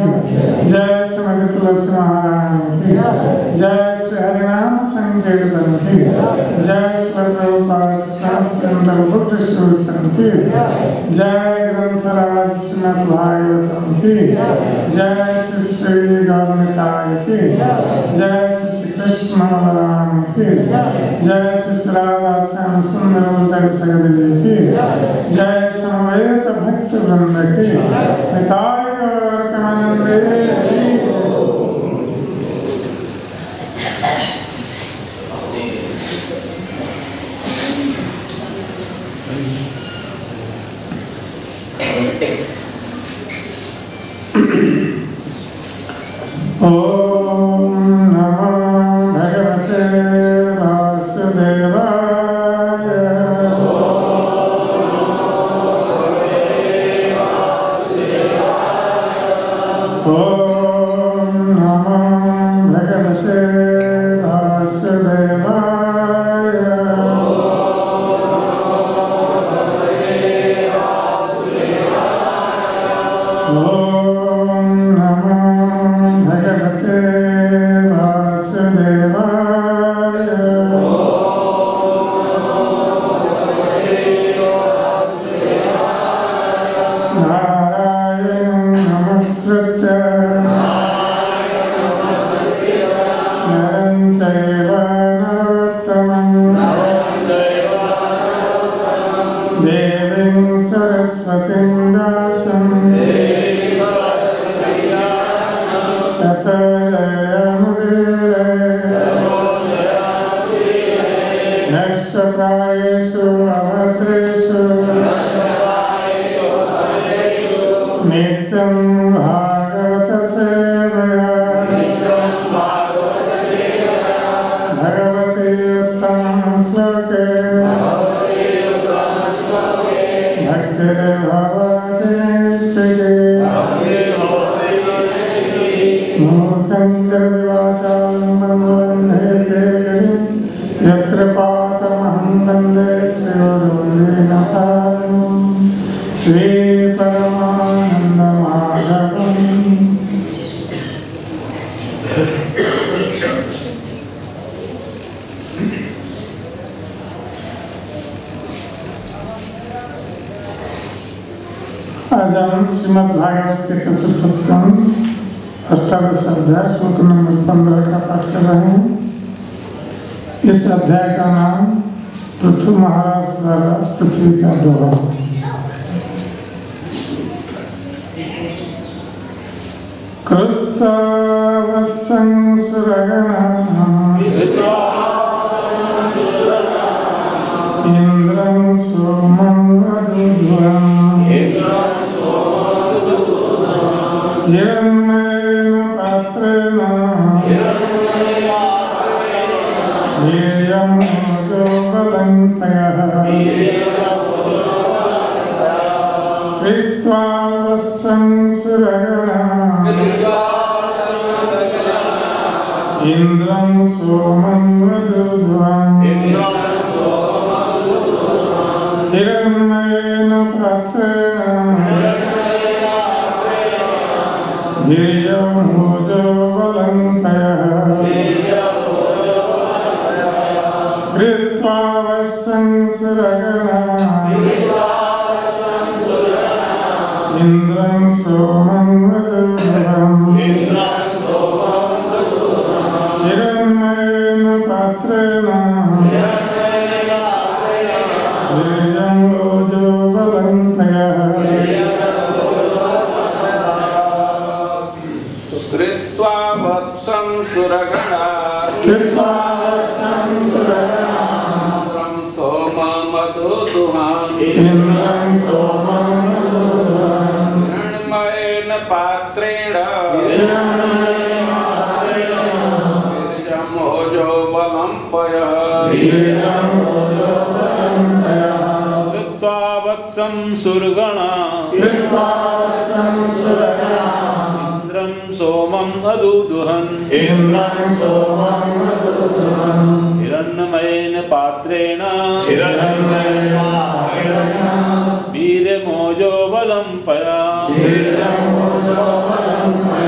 जय श्रीमती तुलसी महारानी की, जय श्री हरिनाम संकीर्तन की, जय श्री प्रभुपाद शास्त्र बुद्ध सूचन की, जय ग्रंथराज श्रीमद् भागवतम की, जय श्री श्री गौरनिताय की, जय श्री कृष्ण बलराम की, जय श्री राधा श्याम सुंदर जगदेवी की, जय समवेत भक्त वृंद की, निताय गौर कमंडे श्रीमद् भागवत के चतुर्थ स्कंद अष्टादश अध्याय श्लोक नंबर 15 का पाठ कर रहे हैं। इस अध्याय का नाम पृथु महाराज द्वारा पृथ्वी का दोहा। कृत्वावश्चं सुरगणः इंद्रं सोमं वरुध्वम् हिरण्मयेन पात्रेण ध्येयं जोगलङ्कयः कृत्वा वत्सं सुरगणः इंद्रं सोमं वरुध्वम् हिरण्मयेन पात्रेण ध्येयं जोगलङ्कयः कृत्वा वत्सं सुरगणः इंद्रं सोमं वरुध्वम् हिरण्मयेन पात्रेण ध्येयं जोगलङ्कयः कृत्वा वत्सं सुरगणः इंद्रं सोमं वरुध्वम् हिरण्मयेन पात्रेण ध्येयं जोगलङ्कयः कृत्वा वत्सं सुरगणः इंद्रं सोमं वरुध्वम् हिरण्मयेन पात्रेण वीर्यमोजो बलं पया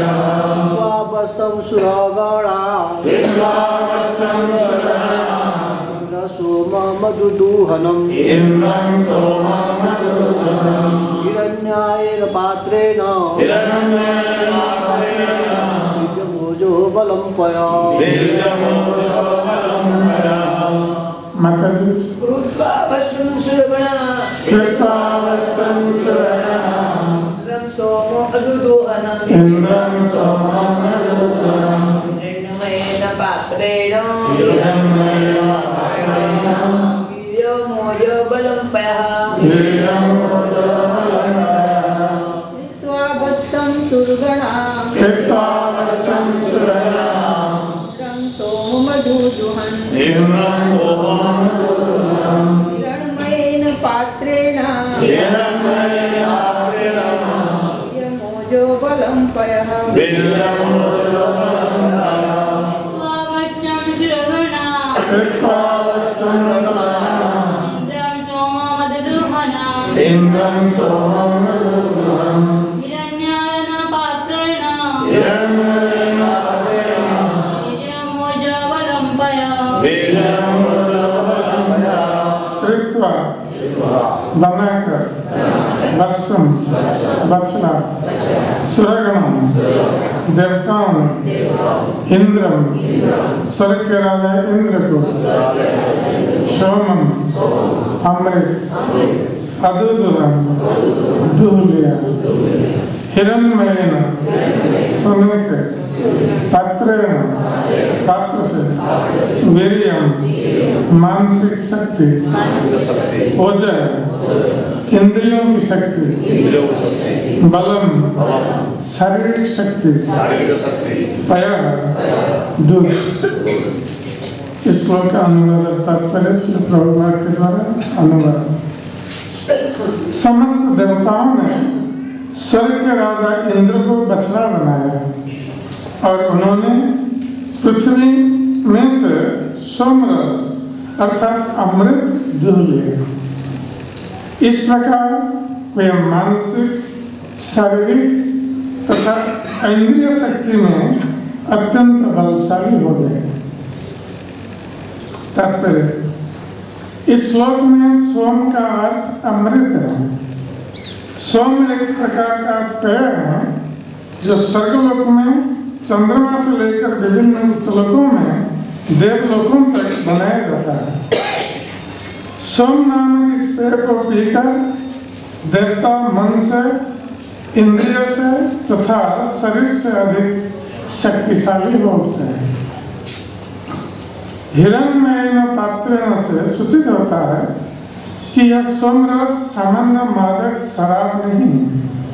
मधुदूहनम् इन्द्रं सोमं मधुदूहनम् हिरण्यायेन पात्रेण बीजमोजो बलं पया माताजी कृत्वावत्सं श्रवणा कृत्वावत्सं श्रवणा इन्द्रं सोमो मधुदूहनम् इन्द्रं सोमं मधुदूहनम् हिरण्मयेन पात्रेण बीजमोजो बलं पयः कृत्वा वत्सं सुरगणा कृत्वावत्सं श्रवणा इन्द्रं सोमो मधुदूहन् इन्द्रं सोमं मधुदूहनम् हिरण्मयेन पात्रेण बीजमोजो बलं पयः कृत्वावत्सं श्रवणा कृत्वावत्सं श्रवणा इन्द्रं सोमो मधुदूहनम् इन्द्रं सोमं मधुदूहनम् हिरण्यायेन पात्रेण हिरण्मयेन पात्रेण बीजमोजो बलं पयः कृत्वा बनाकर वत्सम वत्सला सुरगणम देवताओं इंद्रम स्वर्ग के राजा इंद्र को सोमम अमृत अदूदुरम दूह लिया हिरण्मयेन सोने के पात्रेण पात्र से वीर्यम मानसिक शक्ति ओजः इंद्रियों की शक्ति बलम शारीरिक शक्ति पया दूध। इस श्लोक का अनुवाद तात्पर्य श्री प्रभुपाद के द्वारा अनुवाद। समस्त देवताओं ने स्वर्ग के राजा इंद्र को बछड़ा बनाया और उन्होंने पृथ्वी में से सोमरस अर्थात अमृत दूह लिया। इस प्रकार वे मानसिक शारीरिक तथा इंद्रिय शक्ति में अत्यंत बलशाली हो गए। तात्पर्य इस श्लोक में सोम का अर्थ अमृत है। सोम एक प्रकार का पेय है जो स्वर्गलोक में चंद्रमा से लेकर विभिन्न उच्चलोकों में देवलोकों तक बनाया जाता है। सोम नामक इस पेय को पीकर देवता मन से, इंद्रिय से तथा शरीर से अधिक शक्तिशाली हो उठते हैं। हिरण्मयेन पात्रेण से सूचित होता है कि यह सोमरस सामान्य मादक शराब नहीं है।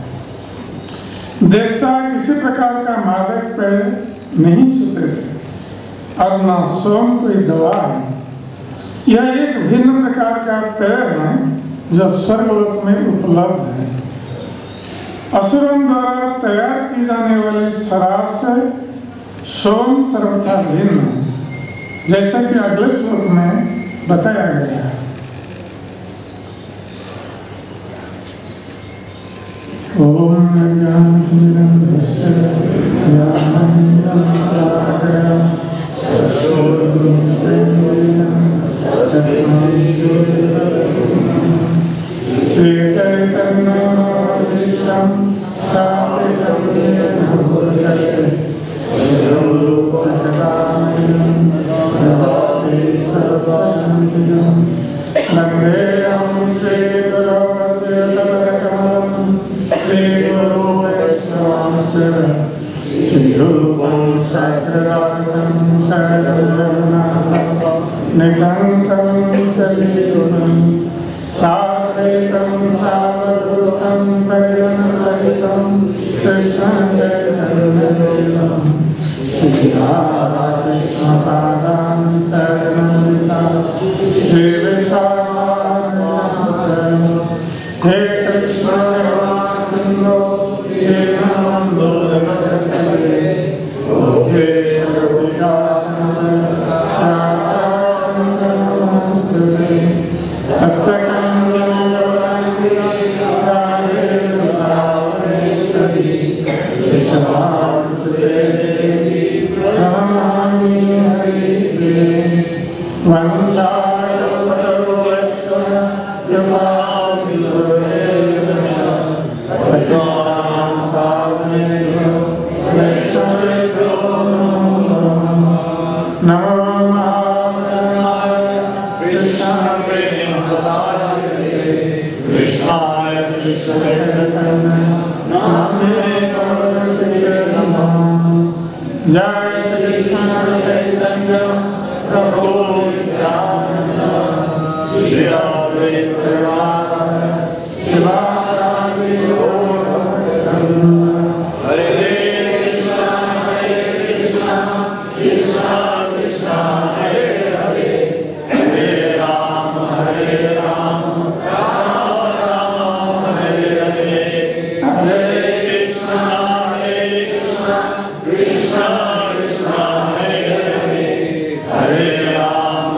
देवता किसी प्रकार का मादक पेय नहीं छूते थे और न सोम कोई दवा है। यह एक भिन्न प्रकार का पेय है जो स्वर्गलोक में उपलब्ध है। असुरों द्वारा तैयार की जाने वाली शराब से सोम सर्वथा भिन्न है, जैसा कि अगले श्लोक में बताया गया है। ओम ज्ञानतिमिरन्धस्य ज्ञानञ्जनशलाकया चक्षुरुन्मिलितं तस्मै श्रीचैतन्यमनोभीष्टं स्थापितं येन भूतले स्वयं रूपं कदामयं ददाति सर्वं वन्देऽहं श्रीगुरोस्य तदकमलं श्रीगुरो वैष्णवस्य श्रीरूपं साग्रजातं शरणं निगन्तं सलीलं साद्वैतं सावधूतं परिजनसहितं कृष्णचैतन्यदेवं श्रीराधाकृष्णपादां शरणं श्रीविशाखान्वितं हे कृष्ण करुणासिन्धो दीनबन्धो जगत्पते गोपे गोपिकानन्दे तप्तकञ्जलवन्दितारेश्वरी विश्वासुदेवी प्रणमामि हरिप्रिये वंशाकल्पतरुभ्यश्च जय श्री कृष्ण चैतन्य प्रभु नित्यानंद श्री अद्वैत शिवासादि गौर भक्तवृंद। हरे कृष्ण कृष्ण कृष्ण हरे हरे, हरे राम राम राम हरे हरे, हरे कृष्ण कृष्ण कृष्ण हरे हरे, हरे राम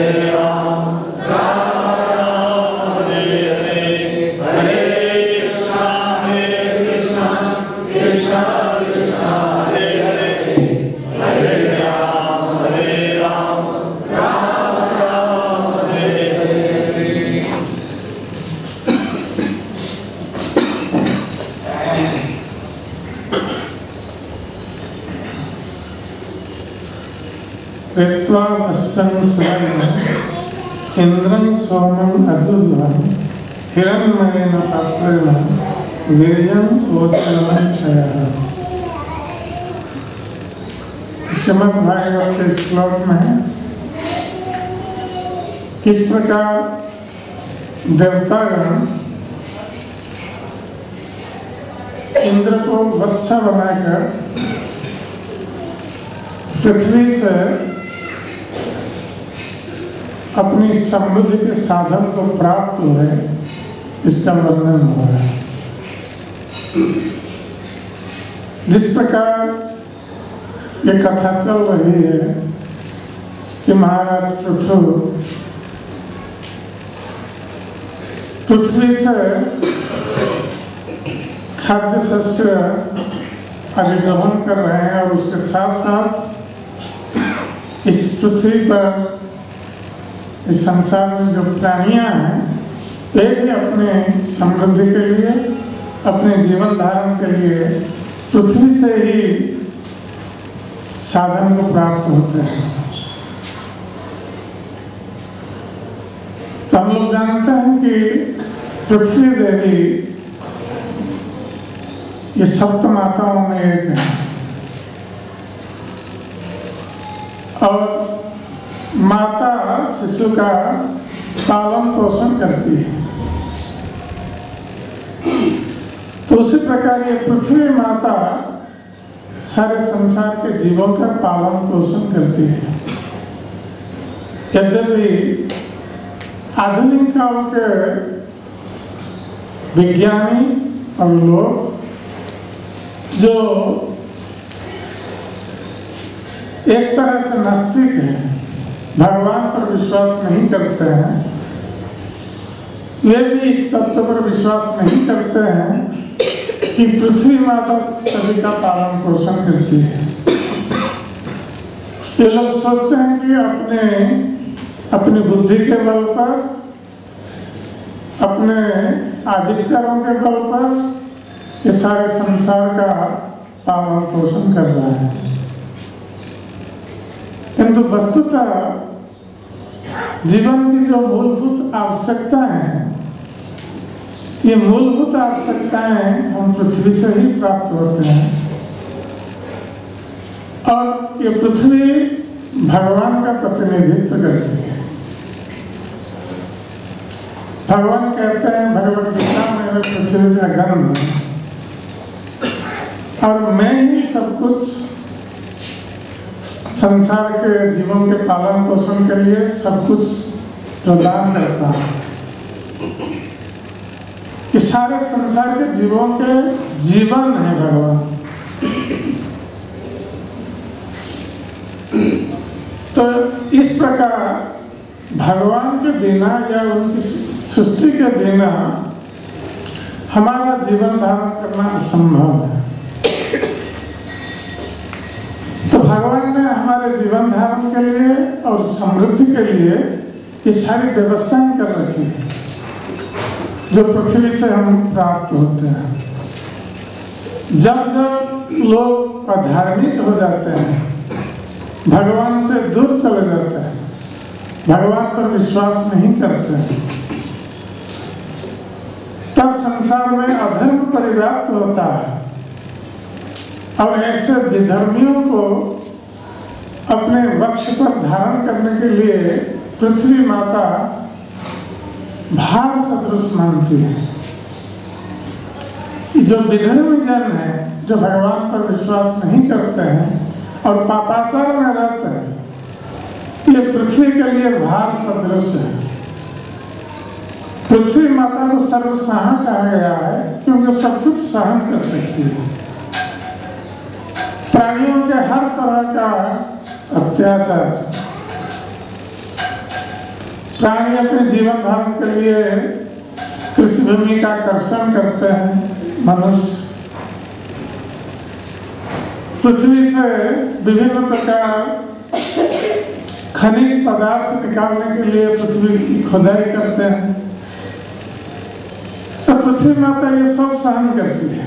राम राम हरे हरे, हरे कृष्ण कृष्ण कृष्ण हरे हरे, हरे राम राम राम हरे हरे। कृत्वा वश्यं सुवर्णं इन्द्रं सोमं अदुर्वं हिरण्मयेन पात्रेण वीर्यं ओचनं क्षयः। श्रीमद् भागवत के श्लोक में किस प्रकार देवतागण इंद्र को वत्स बनाकर पृथ्वी से अपनी समृद्धि के साधन को प्राप्त हुए, इसका वर्णन हो रहा है। जिस प्रकार ये कथा चल रही है कि महाराज पृथ्वी से खाद्य शस्य अधिग्रहण कर रहे हैं और उसके साथ साथ इस पृथ्वी पर, इस संसार में जो प्राणियां हैं, वे भी अपने समृद्धि के लिए, अपने जीवन धारण के लिए पृथ्वी से ही साधन को प्राप्त होते हैं। तो हम लोग जानते हैं कि पृथ्वी देवी ये सप्त माताओं में एक है और माता शिशु का पालन पोषण करती है। तो उसी प्रकार ये पृथ्वी माता सारे संसार के जीवों का पालन पोषण करती है। यद्यपि आधुनिक काल के विज्ञानी और लोग जो एक तरह से नास्तिक हैं, भगवान पर विश्वास नहीं करते हैं, वे भी इस तत्व पर विश्वास नहीं करते हैं कि पृथ्वी माता सभी का पालन पोषण करती है। ये लोग सोचते हैं कि अपनी बुद्धि के बल पर, अपने आविष्कारों के बल पर ये सारे संसार का पालन पोषण कर रहा है। किंतु वस्तुतः जीवन की जो मूलभूत आवश्यकताएं हैं, ये मूलभूत आवश्यकताएं हम पृथ्वी से ही प्राप्त होते हैं और ये पृथ्वी भगवान का प्रतिनिधित्व करती है। भगवान कहते हैं भगवद गीता में, पृथ्वी का गंध और मैं ही सब कुछ संसार के जीवों के पालन पोषण के लिए सब कुछ प्रदान करता है। कि सारे संसार के जीवों के जीवन है भगवान। तो इस प्रकार भगवान के बिना या उनकी सृष्टि के बिना हमारा जीवन धारण करना असंभव है। तो भगवान ने हमारे जीवन धारण के लिए और समृद्धि के लिए ये सारी व्यवस्थाएं कर रखी है जो पृथ्वी से हम प्राप्त होते हैं। जब जब लोग अधार्मिक हो जाते हैं, भगवान से दूर चले जाते हैं, भगवान पर विश्वास नहीं करते हैं, तब संसार में अधर्म परिव्याप्त होता है और ऐसे विधर्मियों को अपने वक्ष पर धारण करने के लिए पृथ्वी माता भार सदृश मानती है। जो विधर्मी जन है, जो भगवान पर विश्वास नहीं करते हैं और पापाचार में रहते हैं, ये पृथ्वी के लिए भार सदृश है। पृथ्वी माता को सर्वसहा कहा गया है क्योंकि सब कुछ सहन कर सकती है। प्राणियों के हर तरह का अत्याचार, प्राणी अपने जीवन धारण के लिए कृषि भूमि का कर्षण करते हैं। मनुष्य पृथ्वी से विभिन्न प्रकार खनिज पदार्थ निकालने के लिए पृथ्वी की खुदाई करते हैं। तो पृथ्वी माता ये सब सहन करती है,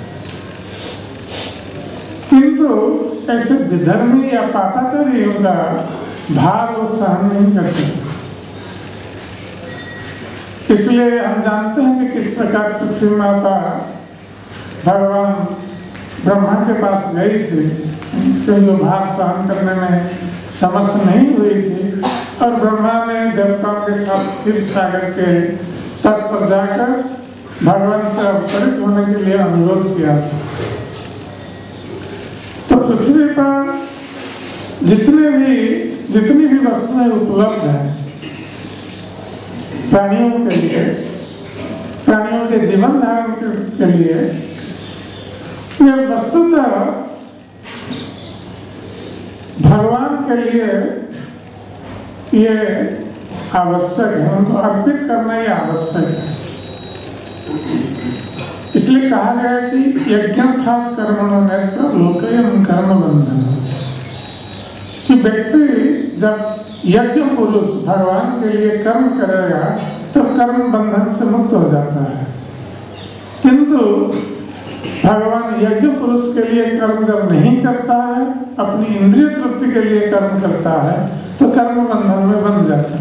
किंतु ऐसे विधर्मी या पापाचारियों का भार वो सहन नहीं कर सकते। इसलिए हम जानते हैं कि किस प्रकार पृथ्वी माता भगवान ब्रह्मा के पास गई थी, क्योंकि वो भार सहन करने में समर्थ नहीं हुई थी, और ब्रह्मा ने देवताओं के साथ क्षीर सागर के तट पर जाकर भगवान से अवतरित होने के लिए अनुरोध किया था। तो पृथ्वी पर जितनी भी वस्तुएं उपलब्ध हैं प्राणियों के लिए, प्राणियों के जीवन धारण के लिए, ये वस्तुतः भगवान के लिए ये आवश्यक है, उनको अर्पित करना ही आवश्यक है। इसलिए कहा गया कि यज्ञार्थात् कर्मणो नेत्र लोकयं कर्म बंधन, कि व्यक्ति जब यज्ञ पुरुष भगवान के लिए कर्म करेगा तो कर्म बंधन से मुक्त हो जाता है। किंतु भगवान यज्ञ पुरुष के लिए कर्म जब नहीं करता है, अपनी इंद्रिय तृप्ति के लिए कर्म करता है, तो कर्म बंधन में बंध जाता है।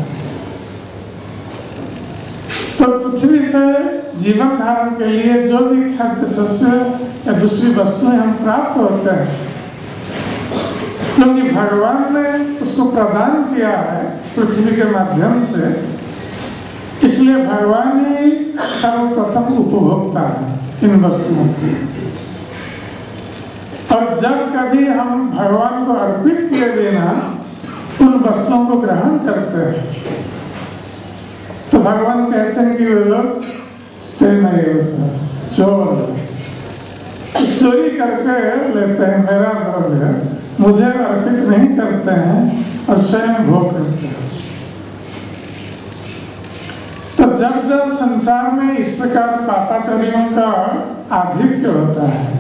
तो पृथ्वी से जीवन धारण के लिए जो भी खाद्य शस्य या दूसरी वस्तुएं हम प्राप्त होते हैं, क्योंकि भगवान ने उसको प्रदान किया है पृथ्वी के माध्यम से, इसलिए भगवान ही सर्वप्रथम उपभोक्ता है इन वस्तुओं की। और जब कभी हम भगवान को अर्पित किए बिना उन वस्तुओं को ग्रहण करते हैं, तो भगवान कहते हैं कि वे लोग चोरी करके लेते हैं, मेरा द्रव्य मुझे अर्पित नहीं करते हैं और स्वयं भोग करते हैं। तो जब संसार में इस प्रकार पापाचारियों का आधिक्य होता है,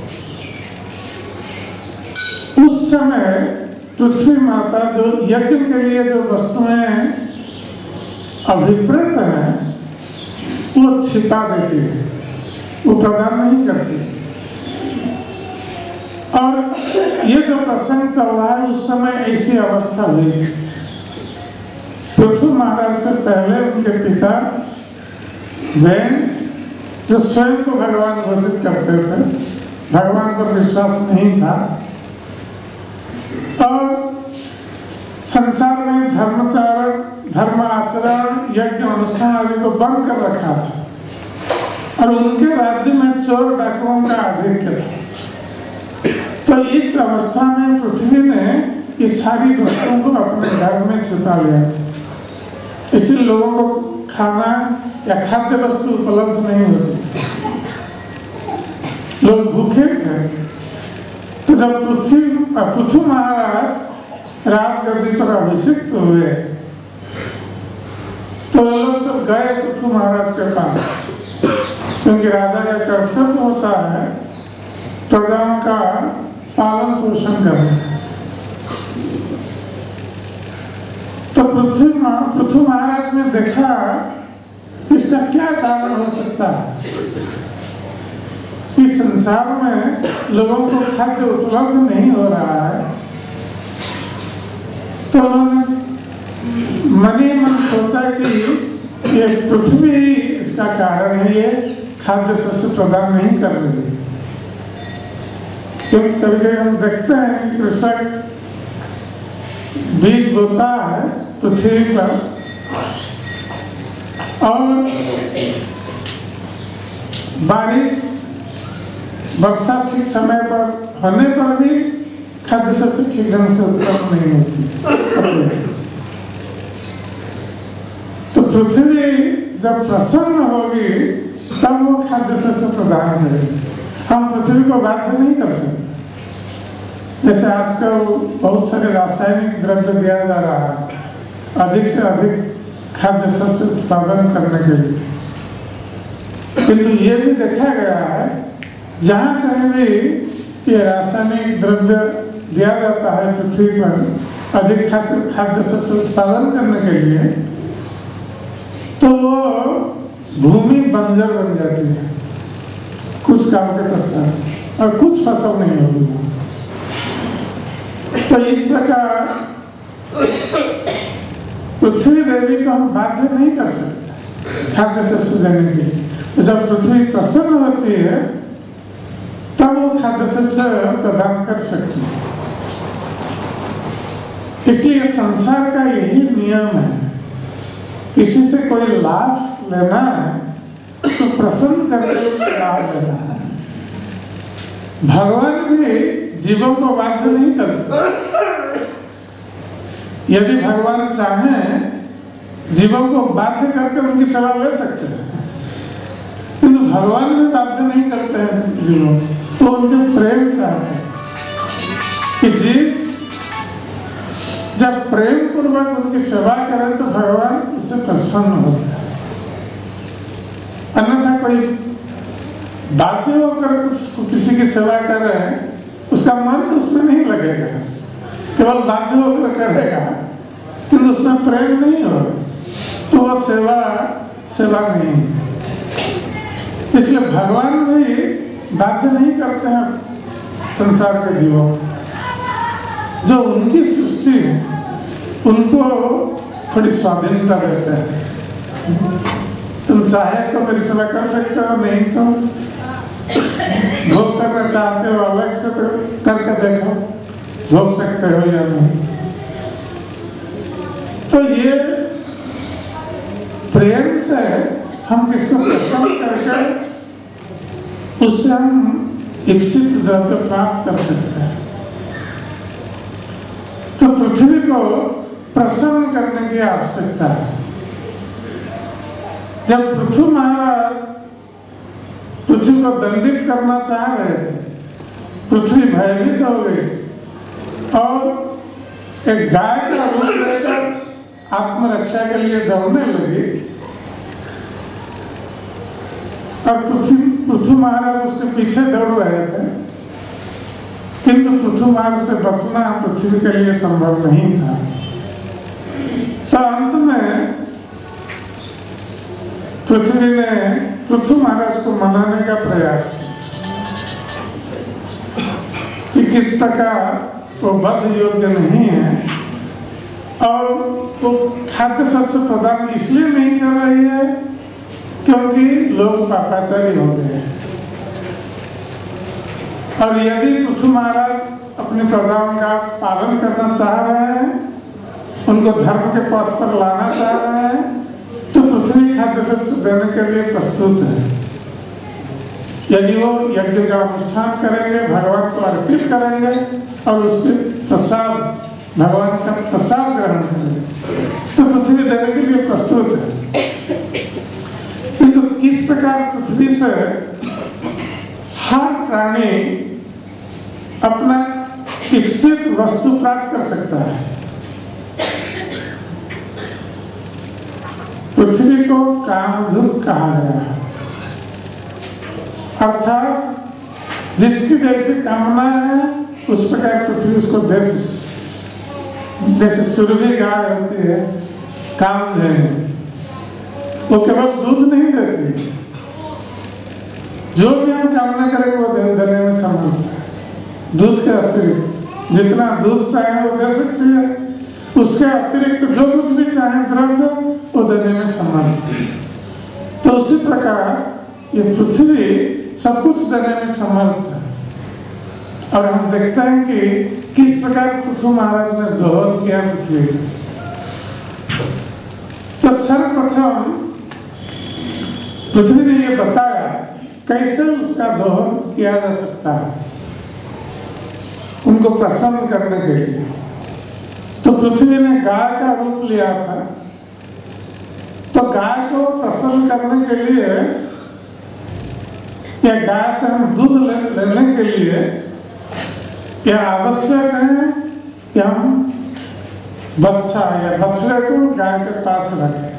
उस समय पृथ्वी माता जो यज्ञ के लिए जो वस्तुएं अभिप्रेत हैं वो छिपा देती है, वो प्रदान नहीं करती। और ये जो प्रसंग चल रहा है, उस समय ऐसी अवस्था हुई थी। पृथु महाराज से पहले उनके पिता वैन, जो स्वयं को भगवान घोषित करते थे, भगवान पर विश्वास नहीं था और संसार में धर्म आचरण, यज्ञ अनुष्ठान आदि को बंद कर रखा था, और उनके राज्य में चोर डाकुओं का आधिक्य था। तो इस अवस्था में पृथ्वी ने इस सारी वस्तुओं को अपने घर में छिपा लिया था। इसलिए लोगों को खाना या खाद्य वस्तु उपलब्ध नहीं होती, लोग भूखे थे। तो जब पृथु महाराज राजगद्दी पर अभिषिक्त हुए, तो लोग सब गए पृथु महाराज के पास, क्योंकि राजा का कर्तव्य होता है प्रजाओं का पालन पोषण करना। तो पृथु महाराज ने देखा इसका क्या कारण हो सकता है। इस संसार में लोगों को खाद्य उपलब्ध नहीं हो रहा है, तो उन्होंने मन ही मन सोचा कि ये पृथ्वी इसका कारण है, ये खाद्य शस्य प्रदान नहीं कर रही। क्योंकि कभी कभी हम देखते हैं कि कृषक बीज बोता है पृथ्वी पर और बारिश वर्षा ठीक समय पर होने पर भी खाद्य शस्य ठीक ढंग से उत्पन्न नहीं होती। तो पृथ्वी जब प्रसन्न होगी तब वो खाद्य शस्य प्रदान करेगी। हम पृथ्वी को बाध्य नहीं कर सकते। जैसे आजकल बहुत सारे रासायनिक द्रव्य दिया जा रहा है अधिक से अधिक खाद्य शस्य उत्पादन करने के लिए, किंतु ये भी देखा गया है जहाँ कहीं भी ये रासायनिक द्रव्य दिया जाता है पृथ्वी पर अधिक खाद्य शस्य उत्पादन करने के लिए, तो वो भूमि बंजर बन जाती है कुछ काल के पश्चात और कुछ फसल नहीं होगी। तो इस प्रकार पृथ्वी देवी को हम बाध्य नहीं कर सकते खाद्य शस्य देने के लिए। तो जब पृथ्वी प्रसन्न होती है तब वो खाद्य शस्य प्रदान कर सकती है। इसलिए संसार का यही नियम है, किसी से कोई लाभ लेना है तो प्रसन्न करके लाभ लेना है। भगवान भी जीवों को बाध्य नहीं करते। यदि भगवान चाहें जीवों को बाध्य करके उनकी सेवा ले सकते हैं, किंतु भगवान भी बाध्य नहीं करते हैं जीवों को। तो उनके प्रेम चाहते हैं कि जीव जब प्रेम पूर्वक उनकी सेवा करें तो भगवान उससे प्रसन्न होते हैं। अन्यथा कोई बाध्य होकर किसी की सेवा कर रहे हैं, उसका मन उसमें नहीं लगेगा, केवल बाध्य होकर करेगा किंतु उसमें प्रेम नहीं हो तो वह सेवा नहीं। इसलिए भगवान भी बाध्य नहीं करते हैं संसार के जीवों। जो उनकी सृष्टि है उनको थोड़ी स्वाधीनता देते हैं। तुम चाहे तो मेरी सेवा कर सकते हो, नहीं तो भोग करना चाहते हो अलग से तो करके देखो भोग सकते हो या नहीं। तो ये प्रेम से हम किसको प्रसन्न करके उससे हम इप्सित द्रव्य प्राप्त कर सकते हैं। तो पृथ्वी को प्रसन्न करने की आवश्यकता है। जब पृथ्वी महाराज पृथ्वी को दंडित करना चाह रहे थे, पृथ्वी भयभीत हो गई और एक गाय का रूप लेकर आत्मरक्षा के लिए दौड़ने लगी और पृथ्वी महाराज उसके पीछे दौड़ रहे थे, किंतु पृथ्वी महाराज से बचना पृथ्वी के लिए संभव नहीं था। तो अंत में पृथ्वी ने पृथ्वी महाराज को मनाने का प्रयास किया कि किस प्रकार वो बद्ध योग्य नहीं है और वो खाद्य शस्य प्रदान इसलिए नहीं कर रही है क्योंकि लोग पापाचारी हो गए हैं। और यदि पृथ्वी महाराज अपनी प्रजाओं का पालन करना चाह रहे हैं, उनको धर्म के पथ पर लाना चाह रहे हैं, तो पृथ्वी खाद्य शस्य देने के लिए प्रस्तुत है। यदि वो यज्ञ का अनुष्ठान करेंगे, भगवान को अर्पित करेंगे और उसके प्रसाद भगवान का प्रसाद ग्रहण करेंगे, तो पृथ्वी देने के लिए प्रस्तुत है। किंतु किस प्रकार पृथ्वी से हर प्राणी अपना इप्सित वस्तु प्राप्त कर सकता है? पृथ्वी को कामधुक कहा गया है, अर्थात जिसकी जैसी कामना है उस प्रकार पृथ्वी उसको दे सकती। जैसे सुरभि गाय होती है कामधेनु, वो केवल दूध नहीं देती, जो भी हम कामना करेंगे वो देने में समर्थ है। दूध के अतिरिक्त जितना दूध चाहे वो दे सकती है, उसके अतिरिक्त जो कुछ भी चाहे द्रव्य वो देने में समर्थ है। तो उसी प्रकार ये पृथ्वी सब कुछ देने में समर्थ है। और हम देखते हैं कि किस प्रकार पृथु महाराज ने दोहन किया पृथ्वी का। तो सर्वप्रथम पृथ्वी ने ये बताया कैसे उसका दोहन किया जा सकता है उनको प्रसन्न करने के लिए। तो पृथ्वी ने गाय का रूप लिया था। तो गाय को प्रसन्न करने के लिए या गाय से हम दूध लेने के लिए यह आवश्यक है कि हम बच्चा या बछड़े को गाय के पास रखें।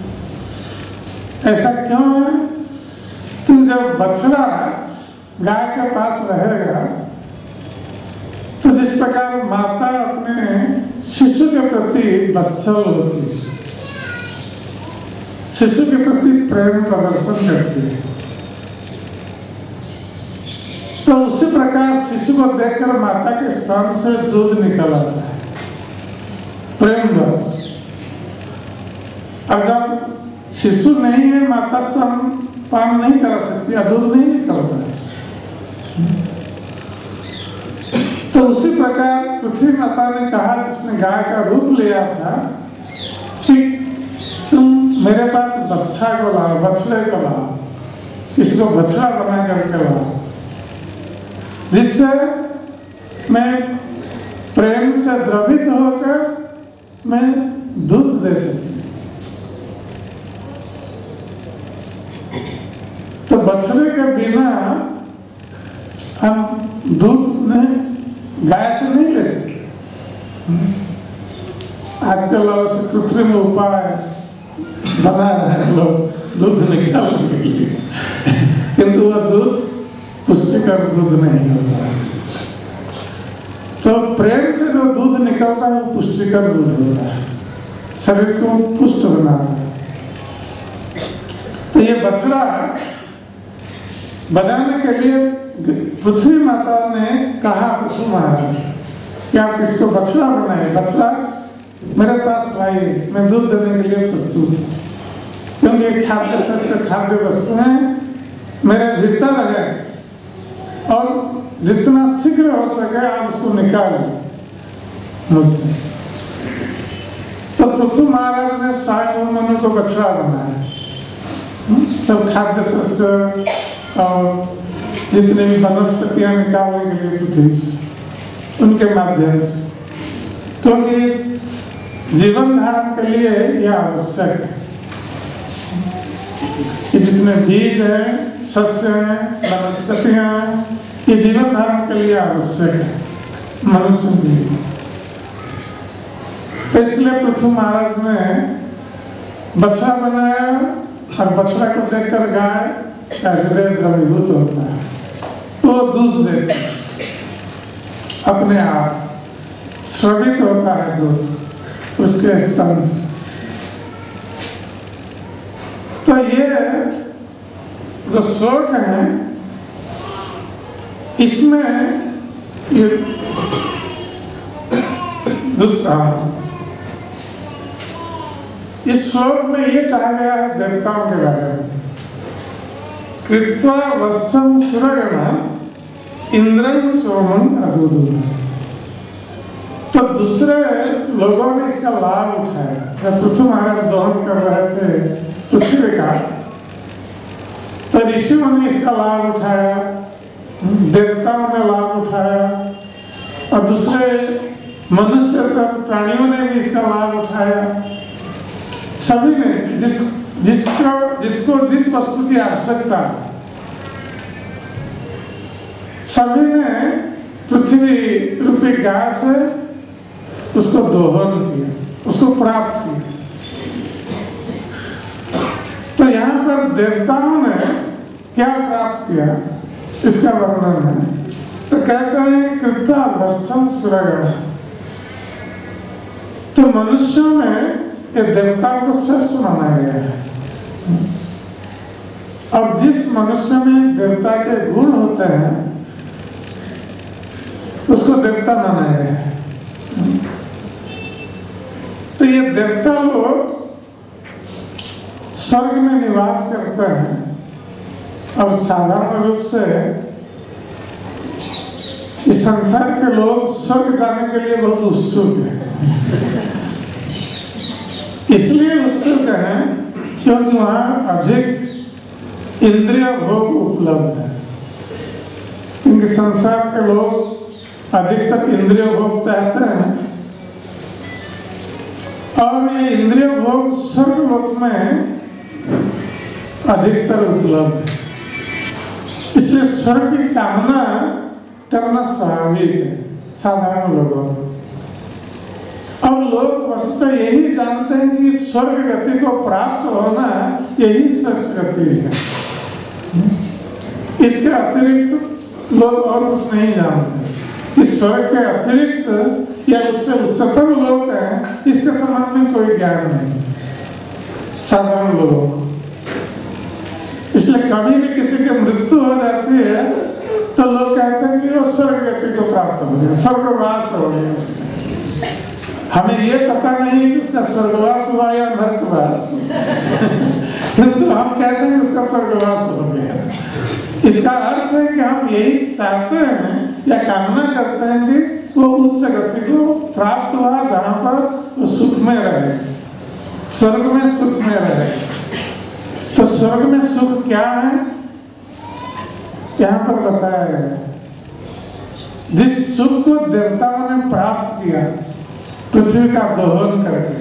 ऐसा क्यों है कि जब बछड़ा गाय के पास रहेगा तो जिस प्रकार माता अपने शिशु के प्रति वत्सल होती है, शिशु के प्रति प्रेम प्रदर्शन करती है, तो उसी प्रकार शिशु को देखकर माता के स्तन से दूध निकल आता है प्रेम बस। और जब शिशु नहीं है, माता स्तन पान नहीं कर सकती या दूध नहीं निकलता है। तो उसी प्रकार पृथ्वी माता ने कहा, जिसने गाय का रूप लिया था, कि तुम मेरे पास बच्चा को लाओ, बछड़े को लाओ, इसको बछड़ा बना करके लाओ, जिससे मैं प्रेम से द्रवित होकर मैं दूध दे सकती। तो बछड़े के बिना हम दूध नहीं, गाय से नहीं ले सकते। आजकल कृत्रिम उपाय बना रहे हैं लोग दूध निकालने के लिए, किंतु वह दूध पुष्टिकर दूध नहीं होता है। तो प्रेम से जो दूध निकलता है वो पुष्टिकर दूध होता है, शरीर को पुष्ट बनाता है। तो ये बछड़ा बनाने के लिए पृथ्वी माता ने कहा पृथु महाराज कि आप इसको बछड़ा बनाए। बछड़ा मेरे पास भाई, मैं दूध देने के लिए प्रस्तुत हूँ, क्योंकि ये खाद्य शस्य खाद्य वस्तुएं मेरे भीतर है और जितना शीघ्र हो सके आप उसको निकालें मुझसे। तो पृथु महाराज ने स्वयं मनु को बछड़ा बनाया। सब खाद्य शस्य और जितने भी वनस्पतियां निकालने के लिए पृथ्वी से, उनके माध्यम से, क्योंकि जीवन धारण के लिए यह आवश्यक है कि जितने बीज हैं, शस्य हैं, वनस्पतियां हैं, ये जीवन धारण के लिए आवश्यक है मनुष्य के लिए। तो इसलिए पृथु महाराज ने बछड़ा बनाया और बछड़ा को देखकर गाय का हृदय द्रवीभूत होता है, तो दूध देता है, अपने आप स्रवित होता है दूध उसके स्तन से। तो ये जो श्लोक है इसमें ये दूसरा, इस श्लोक में ये कहा गया है देवताओं के बारे में, कृत्वा वत्सं सुरगणा इंद्रं सोमं अदूदूह। तो दूसरे लोगों ने इसका लाभ उठाया। जब पृथु महाराज दोहन कर रहे थे पृथ्वी का, तो ऋषियों ने इसका लाभ उठाया, देवताओं ने लाभ उठाया और दूसरे मनुष्य प्राणियों ने भी इसका लाभ उठाया। सभी ने जिसको जिस वस्तु की आवश्यकता, सभी ने पृथ्वी रूपी गाय से उसको दोहन किया, उसको प्राप्त किया। तो यहाँ पर देवताओं ने क्या प्राप्त किया इसका वर्णन है। तो कहते हैं कृत्वा वत्सं सुरगणा। तो मनुष्यों में ये देवताओं को श्रेष्ठ माना गया है, और जिस मनुष्य में देवता के गुण होते हैं उसको देवता माना गया है। तो ये देवता लोग स्वर्ग में निवास करते हैं और साधारण रूप से इस संसार के लोग स्वर्ग जाने के लिए बहुत उत्सुक हैं। इसलिए उत्सुक हैं क्योंकि वहाँ अधिक इंद्रिय भोग उपलब्ध है। क्योंकि संसार के लोग अधिकतर इंद्रिय भोग चाहते हैं और ये इंद्रिय भोग स्वर्गलोक में अधिकतर उपलब्ध है। इसलिए स्वर्ग की कामना करना स्वाभाविक है साधारण लोगों को। और लोग वस्तुतः यही जानते हैं कि स्वर्ग गति को प्राप्त होना यही श्रेष्ठ गति है। इसके अतिरिक्त लोग और कुछ नहीं जानते कि स्वर्ग के अतिरिक्त या उससे उच्चतम लोग हैं, इसके संबंध में कोई ज्ञान नहीं साधारण लोगों को। इसलिए कभी भी किसी की मृत्यु हो जाती है तो लोग कहते हैं कि वो स्वर्ग गति को प्राप्त हो गया, स्वर्गवास हो गया उसका। हमें ये पता नहीं कि उसका स्वर्गवास हुआ या नरकवास, किंतु हम कहते हैं उसका स्वर्गवास हो गया। इसका अर्थ है कि हम यही चाहते हैं या कामना करते हैं कि वो उच्च गति को प्राप्त हुआ जहाँ पर वो सुख में रहे, स्वर्ग में सुख में रहे। तो स्वर्ग में सुख क्या है यहाँ पर बताया गया। जिस सुख को देवताओं ने प्राप्त किया पृथ्वी का दोहन करके,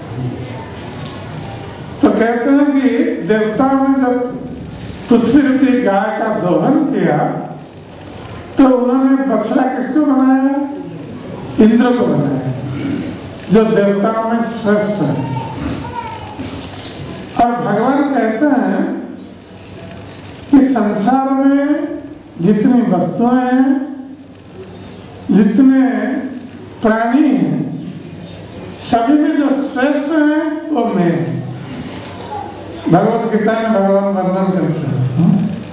तो कहते हैं कि देवताओं ने जब पृथ्वी रूपी गाय का दोहन किया तो उन्होंने बछड़ा किसको बनाया? इंद्र को बनाया, जो देवताओं में श्रेष्ठ है। और भगवान कहते हैं कि संसार में जितनी वस्तुएं हैं, जितने प्राणी हैं, सभी में जो श्रेष्ठ है वो मैं। भगवत गीता में भगवान वर्णन करते हैं।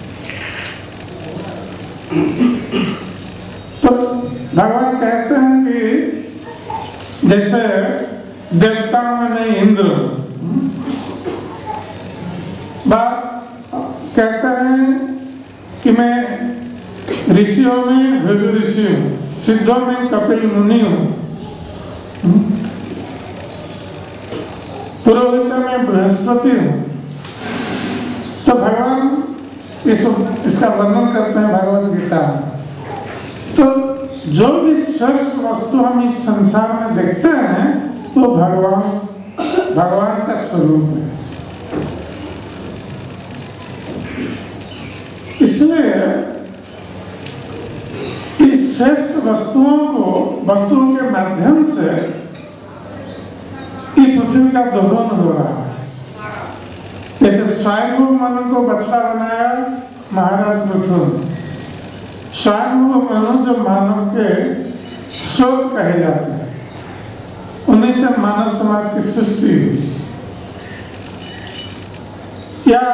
तो भगवान कहते हैं कि जैसे देवताओं में मैं इंद्र, कहते हैं कि मैं ऋषियों में भृगु ऋषि हूँ, सिद्धों में कपिल मुनि हूँ, पुरोहित में बृहस्पति हूँ। तो भगवान इसका वर्णन करते हैं भगवत गीता में। तो जो भी श्रेष्ठ वस्तु हम इस संसार में देखते हैं वो भगवान का स्वरूप है। इसलिए इस श्रेष्ठ वस्तुओं के माध्यम से पृथ्वी का दोहन हो रहा है। जैसे स्वयंभू मनु को बछड़ा बनाया महाराज मिथुन। स्वयंभू मनु जो मानव के स्रोत कहे जाते हैं, उन्हीं से मानव समाज की सृष्टि हुई। या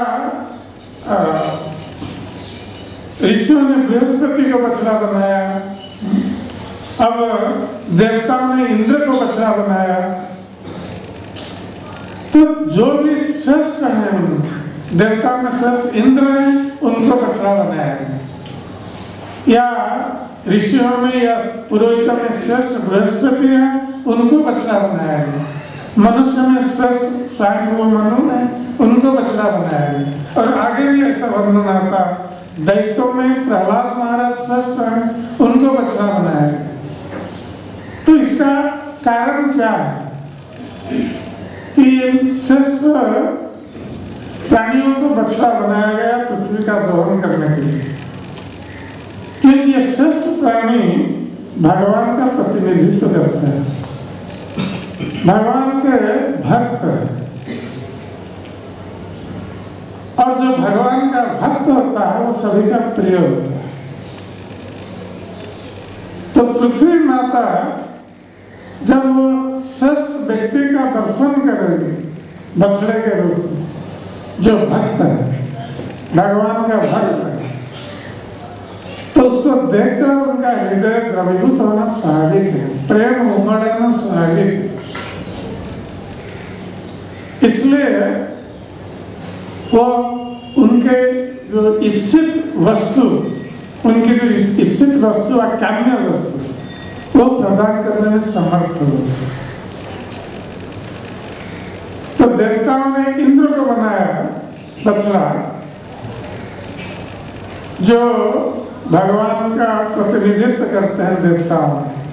ऋषियों ने बृहस्पति को बछड़ा बनाया, अब देवताओं ने इंद्र को बछड़ा बनाया। तो जो भी श्रेष्ठ है, देवता में श्रेष्ठ इंद्र है, उनको बछड़ा बनाया है। या ऋषियों में या पुरोहितों में श्रेष्ठ बृहस्पति है, उनको बछड़ा बनाया है। मनुष्य में श्रेष्ठ स्वयंभू मनु है, उनको बछड़ा बनाया है। और आगे भी ऐसा वर्णन आता, दैत्यों में प्रहलाद महाराज श्रेष्ठ हैं, उनको बछड़ा बनाया है। तो इसका कारण क्या है कि श्रेष्ठ प्राणियों को बछड़ा बनाया गया पृथ्वी का दोहन करने के लिए? क्योंकि ये श्रेष्ठ प्राणी भगवान का प्रतिनिधित्व करते हैं, भगवान के भक्त हैं। और जो भगवान का भक्त होता है वो सभी का प्रिय होता है। तो पृथ्वी माता जब वो श्रेष्ठ व्यक्ति का दर्शन करेगी बछड़े के रूप में, जो भक्त है, भगवान का भक्त है, तो उसको देखकर उनका हृदय द्रवीभूत होना स्वाभाविक है, प्रेम उमड़ना स्वाभाविक है। इसलिए वो उनके जो इप्सित वस्तु उनकी जो इच्छित वस्तु अकाम्य वस्तु वो प्रदान करने में समर्थ हो। तो देवताओं ने इंद्र को बनाया बछड़ा, जो भगवान का प्रतिनिधित्व करते हैं देवताओं,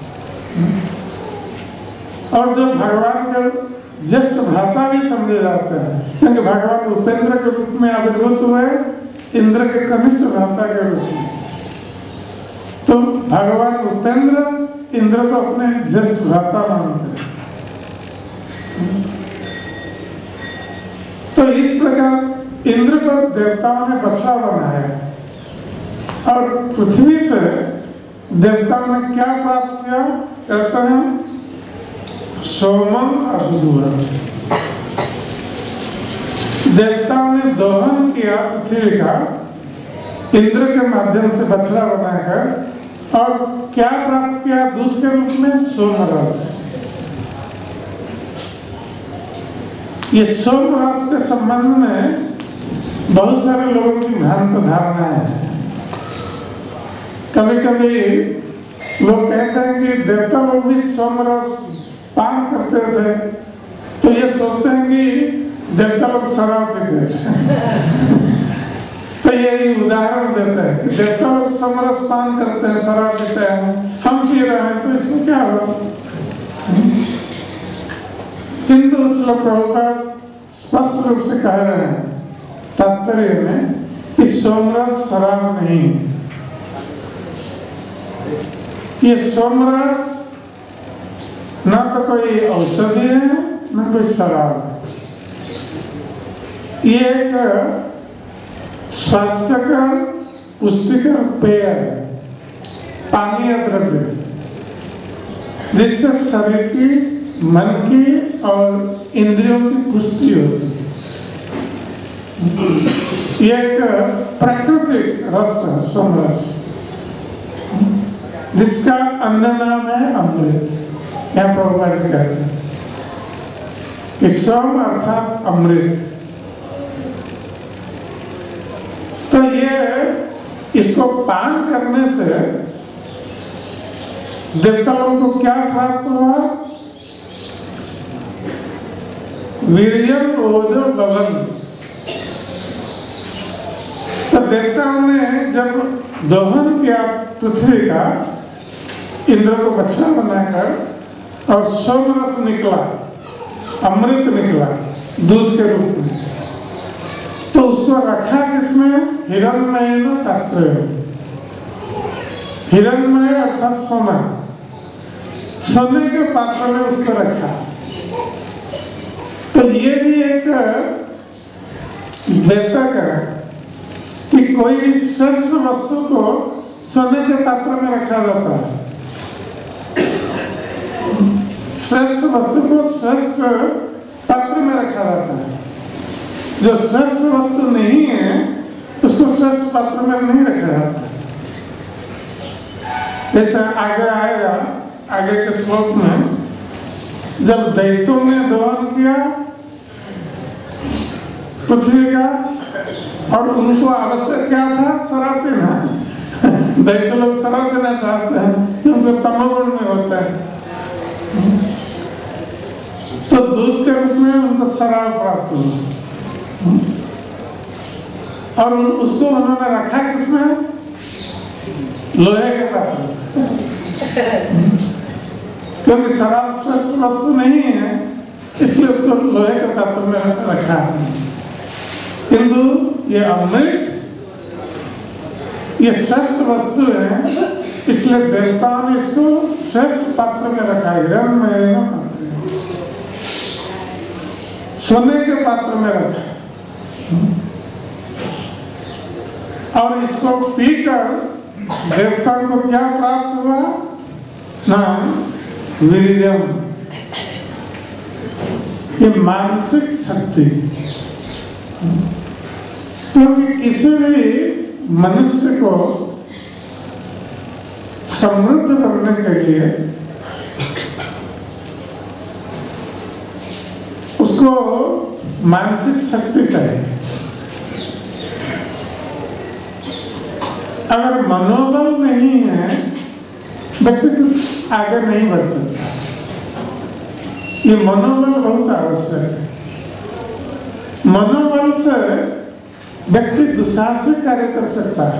और जो भगवान के ज्येष्ठ भ्राता भी समझे जाते हैं, क्योंकि भगवान उपेंद्र के रूप में आविर्भूत हुए, इंद्र के कनिष्ठ भ्राता के रूप में। तो भगवान उपेंद्र इंद्र को अपने ज्येष्ठ भ्राता मानते हैं। तो इस प्रकार इंद्र को देवताओं ने बछड़ा बनाया, और पृथ्वी से देवताओं ने क्या प्राप्त किया? कहते हैं सोमम अदुदुहन। देवताओं ने दोहन किया पृथ्वी का इंद्र के माध्यम से बछड़ा बनाकर, और क्या प्राप्त किया? दूध के रूप में सोमरस। ये सोमरस के संबंध में बहुत सारे लोगों की भ्रांत धारणा है। कभी कभी लोग कहते हैं कि देवता लोग भी सोमरस पान करते थे, तो ये सोचते हैं कि देवता लोग शराब पीते थे। तो ये उदाहरण देते हैं कि देवता लोग सोमरस पान करते हैं, शराब पीते हैं, हम पी रहे हैं, तो इसमें क्या होगा? किंतु श्लोक प्रभुपाद स्पष्ट रूप से कह रहे हैं तात्पर्य में कि सोमरस शराब नहीं, ये सोमरस न तो कोई औषधि है न कोई शराब। ये एक स्वास्थ्यकर पुष्टिकर पेय है, पानीय द्रव्य, जिससे शरीर की, मन की और इंद्रियों की पुष्टि होती है। ये एक प्राकृतिक रस है सोमरस, जिसका अन्य नाम है अमृत। यहाँ प्रभुपाद जी कहते हैं कि सोम अर्थात अमृत। तो ये इसको पान करने से देवताओं को क्या प्राप्त हुआ? वीर्यम ओजो बलम। तो देवताओं ने जब दोहन किया पृथ्वी का इंद्र को बछड़ा बनाकर, और सोमरस निकला, अमृत निकला दूध के रूप में, तो उसको रखा किसमें? हिरण्मय पात्र। हिरण्मय अर्थात सोना, सोने के पात्र में उसको रखा। तो ये भी एक द्योतक है कि कोई श्रेष्ठ वस्तु को सोने के पात्र में रखा जाता है। श्रेष्ठ वस्तु को श्रेष्ठ पात्र में रखा जाता है। जो श्रेष्ठ वस्तु नहीं है उसको श्रेष्ठ पात्र में नहीं रखा जाता। जैसा आगे आएगा, आगे के श्लोक में, जब दैत्यों ने दोहन किया पृथ्वी का, और उनको आवश्यक क्या था? शराब पीना। दैत्य लोग शराब पीना चाहते हैं क्योंकि तमोगुण में होता है। तो दूध के रूप में उनको शराब प्राप्त हुई, और उसको उन्होंने रखा किसमें? लोहे के पात्र। क्योंकि शराब श्रेष्ठ वस्तु नहीं है, इसलिए उसको लोहे के पात्र में रखा। किंतु ये अमृत, ये श्रेष्ठ वस्तु है, इसलिए देवताओं ने इसको श्रेष्ठ पात्र में रखा। हिरण्मय पात्र, सोने के पात्र में रखा, और इसको पीकर देवताओं को क्या प्राप्त हुआ? ना वीर्यम, ये मानसिक शक्ति। क्योंकि किसी भी मनुष्य को समृद्ध करने के लिए उसको मानसिक शक्ति चाहिए। अगर मनोबल नहीं है व्यक्ति कुछ आगे नहीं बढ़ सकता। ये मनोबल बहुत आवश्यक है। मनोबल से व्यक्ति दुस्साहसिक कार्य कर सकता है,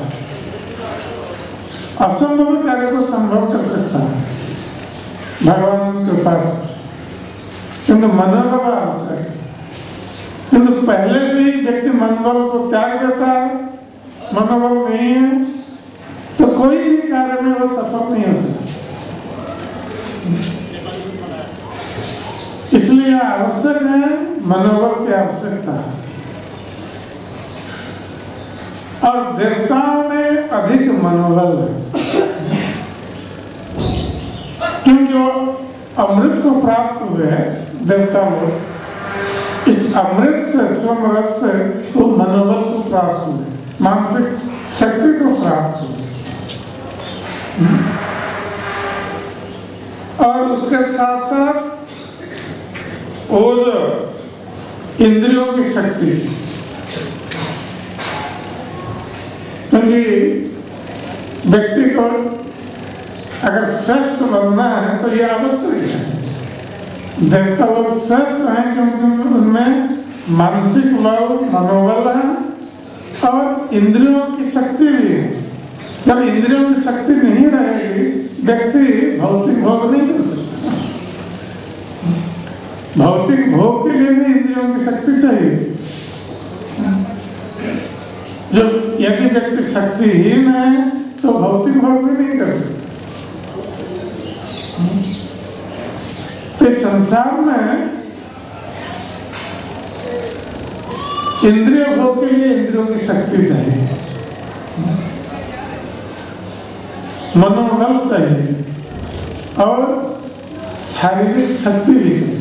असंभव कार्य को संभव कर सकता है भगवान की कृपा से, किंतु मनोबल आवश्यक है। किंतु पहले से ही व्यक्ति मनोबल को त्याग देता है, मनोबल नहीं है तो कोई भी कार्य में वो सफल नहीं हो सकता। इसलिए आवश्यक है मनोबल की आवश्यकता है। और देवताओं में अधिक मनोबल है क्योंकि वो अमृत को प्राप्त हुए हैं देवता लोग। इस अमृत से स्वयं रस से वो मनोबल को प्राप्त हुए, मानसिक शक्ति को प्राप्त हुए। और उसके साथ साथ वो जो इंद्रियों की शक्ति, क्योंकि व्यक्ति को अगर श्रेष्ठ बनना है तो ये आवश्यक है। देवता लोग श्रेष्ठ हैं क्योंकि उनमें मानसिक बल, मनोबल है और इंद्रियों की शक्ति भी है। जब इंद्रियों की शक्ति नहीं रहेगी व्यक्ति भौतिक भोग नहीं कर सकता। भौतिक भोग के लिए भी इंद्रियों की शक्ति चाहिए। जब यदि व्यक्ति शक्तिहीन है तो भौतिक भोग भी नहीं कर सकता। तो इस संसार में इंद्रिय भोग के लिए इंद्रियों की शक्ति चाहिए, मनोबल चाहिए और शारीरिक शक्ति भी चाहिए।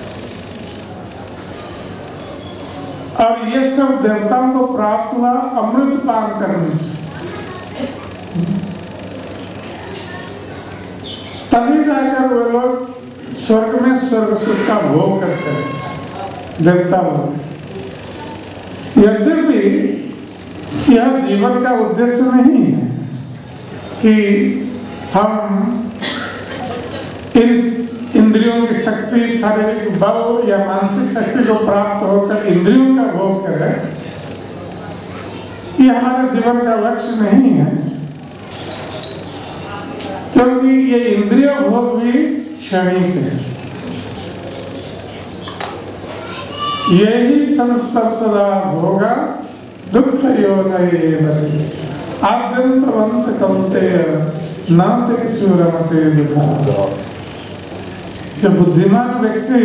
और ये सब देवताओं को प्राप्त हुआ अमृत पान करने से। तभी जाकर वे लोग स्वर्ग में स्वर्ग सुख का भोग करते हैं देवता लोग। यद्यपि यह जीवन का उद्देश्य नहीं है कि हम इन इंद्रियों की शक्ति, शारीरिक बल या मानसिक शक्ति को प्राप्त होकर इंद्रियों का भोग करें। ये हमारे जीवन का लक्ष्य नहीं है, क्योंकि ये इंद्रिय भोग भी क्षणिक है। यही संस्पर्शदा भोगा दुख योनये आद्यंतवंत कौन्तेय नाते सूरमते दुखा। जब बुद्धिमान व्यक्ति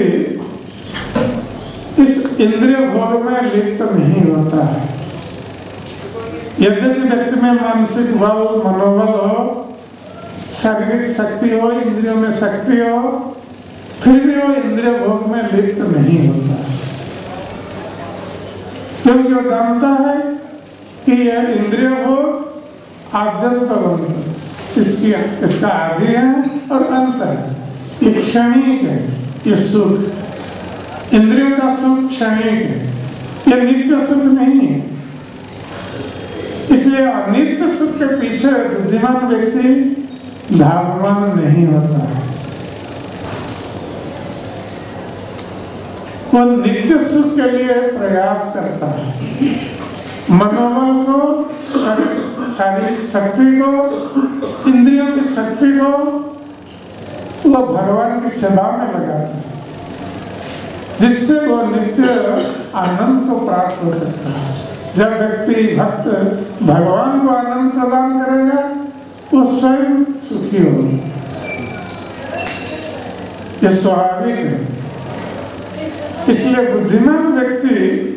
इस इंद्रिय भोग में लिप्त नहीं होता है, यद्यपि व्यक्ति में मानसिक बल, मनोबल हो, शारीरिक शक्ति हो, इंद्रियों में शक्ति हो, फिर भी वो इंद्रिय भोग में लिप्त नहीं होता, क्योंकि वो जानता है कि यह इंद्रिय भोग आद्यंतवंत, इसका आदि है और अंत है। ये क्षणिक है, ये सुख, इंद्रियों का सुख क्षणिक है, ये नित्य सुख नहीं है। इसलिए अनित्य सुख के पीछे बुद्धिमान व्यक्ति धावमान नहीं होता है। वो नित्य सुख के लिए प्रयास करता है। मनोबल को, शारीरिक शक्ति को, इंद्रियों की शक्ति को वो भगवान की सेवा में लगाता है, जिससे वो नित्य आनंद को प्राप्त हो सकता है। जब व्यक्ति भक्त भगवान को आनंद प्रदान करेगा वो स्वयं सुखी होगा। ये स्वाभाविक है। इसलिए बुद्धिमान व्यक्ति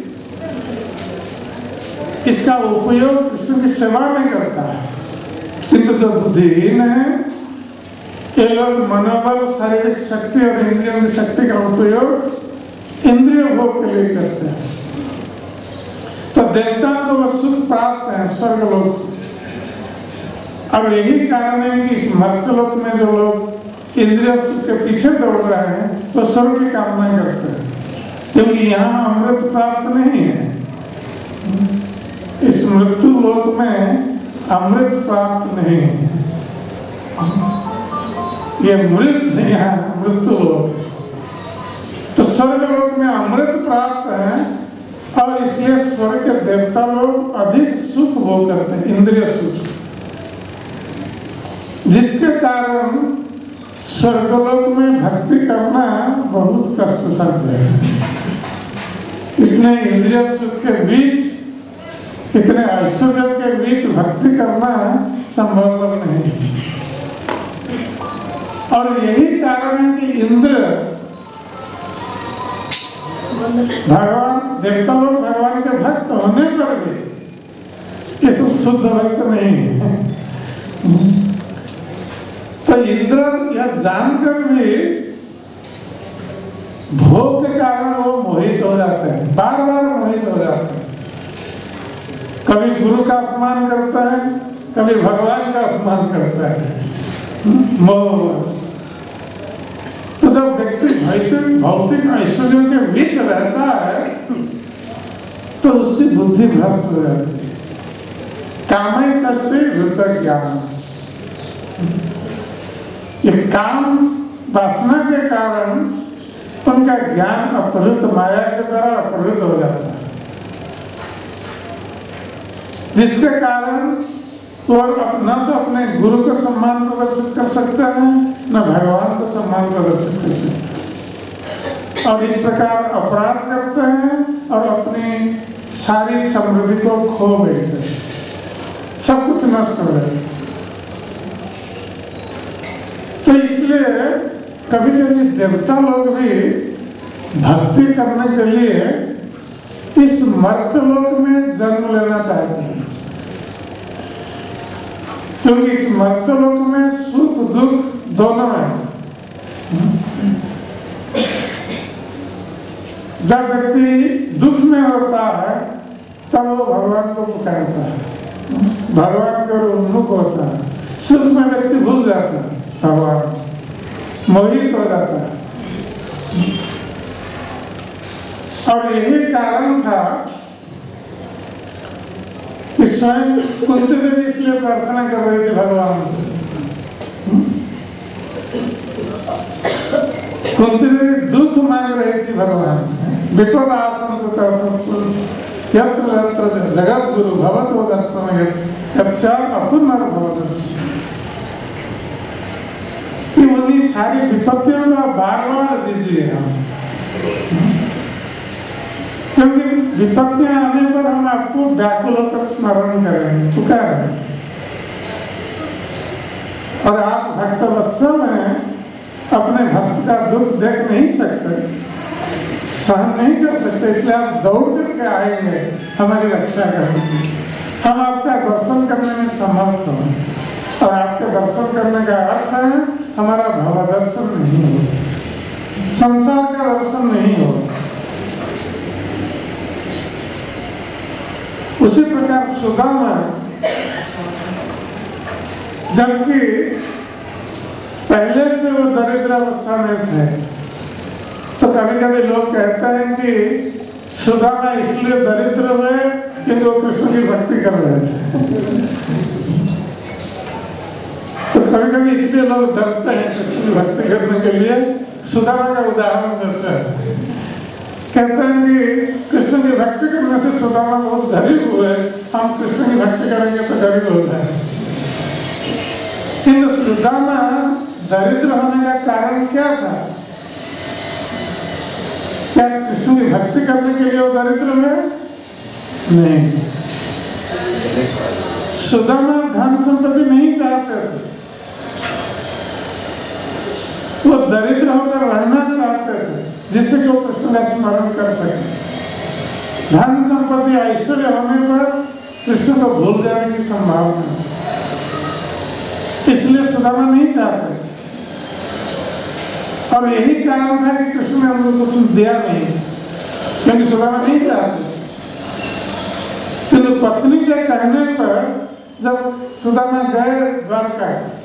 इसका उपयोग किसी की सेवा में करता है, किंतु जो बुद्धिहीन है ये लोग मनोबल, शारीरिक शक्ति और इंद्रियों की शक्ति का उपयोग इंद्रिय भोग के लिए करते हैं। तो देवता को वो सुख प्राप्त है स्वर्ग लोक। अब यही कारण है कि इस मर्त्य लोक में जो लोग इंद्रिय सुख के पीछे दौड़ रहे हैं वो स्वर्ग की कामना करते हैं, क्योंकि यहाँ अमृत प्राप्त नहीं है। इस मृत्यु लोक में अमृत प्राप्त नहीं है, ये मृत है, यहाँ मृत्यु लोक। तो स्वर्ग लोक में अमृत प्राप्त है और इसलिए स्वर्ग के देवता लोग अधिक सुख भोग करते हैं, इंद्रिय सुख, जिसके कारण स्वर्गलोक में भक्ति करना बहुत कष्टसाध्य है। इतने इंद्रिय सुख के बीच, इतने ऐश्वर्य के बीच भक्ति करना संभव नहीं। और यही कारण है कि इंद्र भगवान, देवता लोग भगवान के भक्त होने पर भी ये सब शुद्ध भक्त नहीं है। तो इंद्र यह जानकर भी भोग के कारण वो मोहित हो जाते हैं, बार बार मोहित हो जाते हैं। कभी गुरु का अपमान करता है, कभी भगवान का अपमान करता है, मोहवश। तो जब व्यक्ति भौतिक ऐश्वर्यों के बीच रहता है तो उसकी बुद्धि भ्रष्ट हो जाती है। कामैस्तस्ते धृत ज्ञान, ये काम वासना के कारण उनका ज्ञान अपहृत, माया के द्वारा अपहृत हो जाता है, जिसके कारण वो न तो अपने गुरु को सम्मान प्रदर्शित कर सकते हैं, न भगवान को सम्मान प्रदर्शित कर सकते, और इस प्रकार अपराध करते हैं और अपनी सारी समृद्धि को खो बैठते हैं, सब कुछ नष्ट हो जाता है। तो इसलिए कभी कभी देवता लोग भी भक्ति करने के लिए इस मर्त्यलोक में जन्म लेना चाहते हैं, क्योंकि इस मर्त्यलोक में सुख दुख दोनों है। जब व्यक्ति दुख में होता है तब वो भगवान को पुकारता है, भगवान के ओर उन्मुख होता है। सुख में व्यक्ति भूल जाता है भगवान, मोहित हो जाता है। और यही कारण था कि स्वयं कुंती देवी इसलिए प्रार्थना कर रही थी भगवान से। कुंती देवी दुख मांग रही थी भगवान से। विपद आसंत यत्र यत्र जगत गुरु भवतो दर्शन यत्स्यात् अपुनर्भवदर्शन। उन्हीं सारी विपत्तियों का बार बार दीजिए हम, क्योंकि विपत्तियां आने पर हम आपको व्याकुल होकर स्मरण करेंगे, पुकारेंगे। और आप भक्त वत्सल हैं, अपने भक्त का दुख देख नहीं सकते, सहन नहीं कर सकते, इसलिए आप दौड़ करके आएंगे हमारी रक्षा करने। हम आपका दर्शन करने में समर्थ हों, और आपके दर्शन करने का अर्थ है हमारा भव दर्शन नहीं हो, संसार का दर्शन नहीं हो। उसी प्रकार सुदामा, जबकि पहले से वो दरिद्र अवस्था में थे, तो कभी कभी लोग कहते हैं कि सुदामा इसलिए दरिद्र हुए क्योंकि वो कृष्ण की भक्ति कर रहे थे। तो कभी कभी इसलिए लोग डरते हैं कृष्ण की भक्ति करने के लिए। सुदामा का उदाहरण देते हैं, कहते हैं कि कृष्ण की भक्ति करने से सुदामा बहुत गरीब हुए, हम कृष्ण की भक्ति करेंगे तो गरीब हो जाए। किंतु सुदामा दरिद्र होने का कारण क्या था? क्या कृष्ण की भक्ति करने के लिए वो दरिद्र हुए? नहीं, सुदामा धन संपत्ति नहीं चाहते थे, वो दरिद्र होकर रहना चाहते थे, जिससे कि वो कृष्ण का स्मरण कर सके। धन संपत्ति ऐश्वर्य होने पर कृष्ण को भूल जाने की संभावना, इसलिए सुदामा नहीं चाहते। और यही कारण था कि कृष्ण ने उनको कुछ दिया नहीं, क्योंकि सुदामा नहीं चाहते। किंतु पत्नी के कहने पर जब सुदामा गए द्वारका,